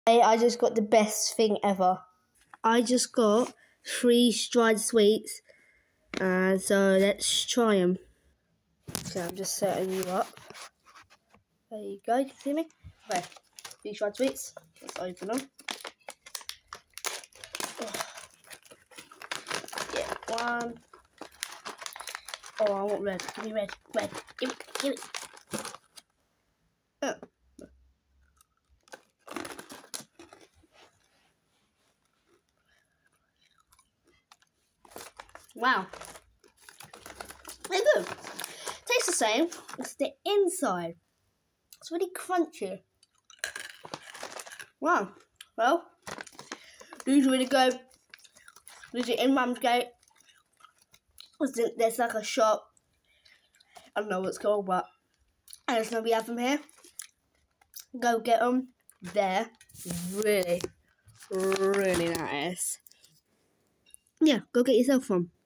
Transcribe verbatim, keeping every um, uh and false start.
I just got the best thing ever. I just got three dried sweets, and so let's try them. So I'm just setting you up. There you go, you can see me? Okay, these dried sweets, let's open them. Yeah, one. Oh, I want red. Give me red. Red. Give it. Give it. Oh. Wow. They're good. Tastes the same. It's the inside. It's really crunchy. Wow. Well, these are really good. These are in Mum's Gate. There's like a shop. I don't know what it's called, but I just know we have them here. Go get them. They're really, really nice. Yeah, go get yourself one.